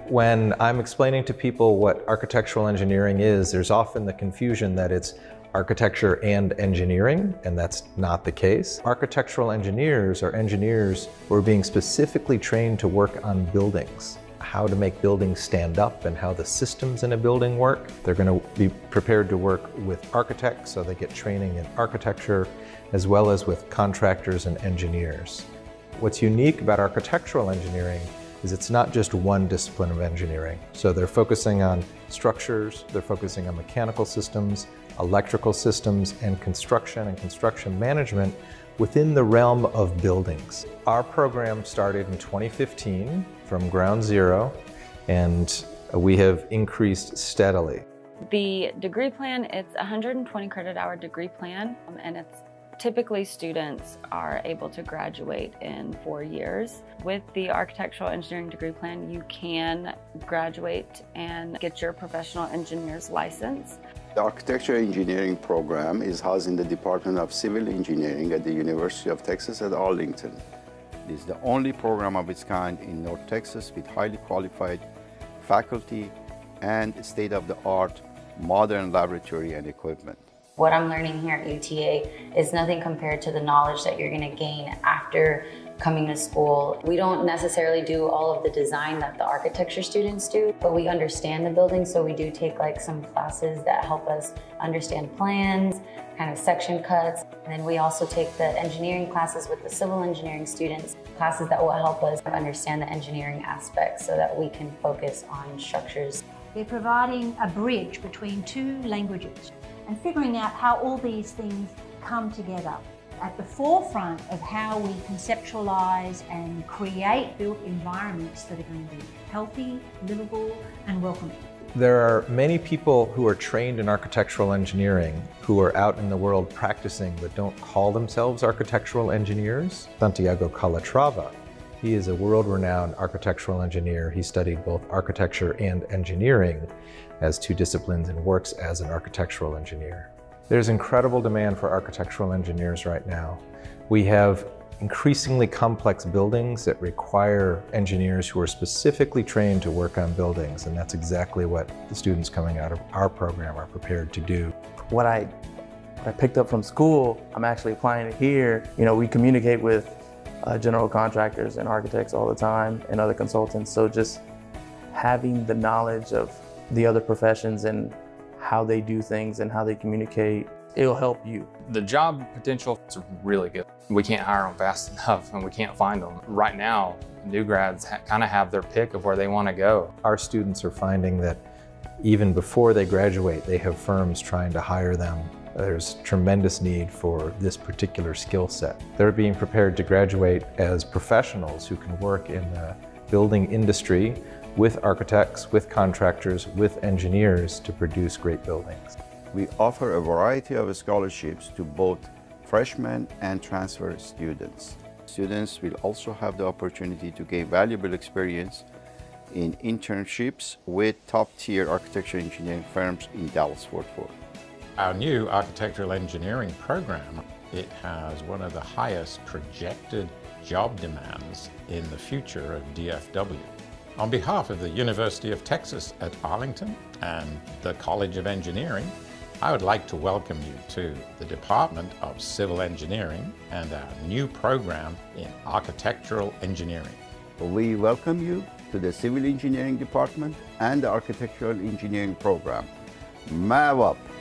When I'm explaining to people what architectural engineering is, there's often the confusion that it's architecture and engineering, and that's not the case. Architectural engineers are engineers who are being specifically trained to work on buildings, how to make buildings stand up and how the systems in a building work. They're going to be prepared to work with architects, so they get training in architecture, as well as with contractors and engineers. What's unique about architectural engineering is it's not just one discipline of engineering. So they're focusing on structures, they're focusing on mechanical systems, electrical systems, and construction management within the realm of buildings. Our program started in 2015 from ground zero, and we have increased steadily. The degree plan, it's a 120 credit hour degree plan, and it's typically students are able to graduate in 4 years. With the architectural engineering degree plan, you can graduate and get your professional engineer's license. The architecture engineering program is housed in the Department of Civil Engineering at the University of Texas at Arlington. It is the only program of its kind in North Texas with highly qualified faculty and state-of-the-art modern laboratory and equipment. What I'm learning here at UTA is nothing compared to the knowledge that you're going to gain after coming to school. We don't necessarily do all of the design that the architecture students do, but we understand the building, so we do take like some classes that help us understand plans, kind of section cuts. And then we also take the engineering classes with the civil engineering students, classes that will help us understand the engineering aspects so that we can focus on structures. We're providing a bridge between two languages and figuring out how all these things come together. At the forefront of how we conceptualize and create built environments that are going to be healthy, livable, and welcoming. There are many people who are trained in architectural engineering who are out in the world practicing but don't call themselves architectural engineers. Santiago Calatrava, he is a world-renowned architectural engineer. He studied both architecture and engineering as two disciplines and works as an architectural engineer. There's incredible demand for architectural engineers right now. We have increasingly complex buildings that require engineers who are specifically trained to work on buildings, and that's exactly what the students coming out of our program are prepared to do. What I picked up from school, I'm actually applying it here. You know, we communicate with general contractors and architects all the time and other consultants, so just having the knowledge of the other professions and how they do things and how they communicate, it'll help you. The job potential is really good. We can't hire them fast enough and we can't find them. Right now, new grads kind of have their pick of where they want to go. Our students are finding that even before they graduate, they have firms trying to hire them. There's tremendous need for this particular skill set. They're being prepared to graduate as professionals who can work in the building industry with architects, with contractors, with engineers to produce great buildings. We offer a variety of scholarships to both freshmen and transfer students. Students will also have the opportunity to gain valuable experience in internships with top-tier architecture engineering firms in Dallas-Fort Worth. Our new architectural engineering program, it has one of the highest projected job demands in the future of DFW. On behalf of the University of Texas at Arlington and the College of Engineering, I would like to welcome you to the Department of Civil Engineering and our new program in architectural engineering. We welcome you to the Civil Engineering Department and the Architectural Engineering program. MAV up!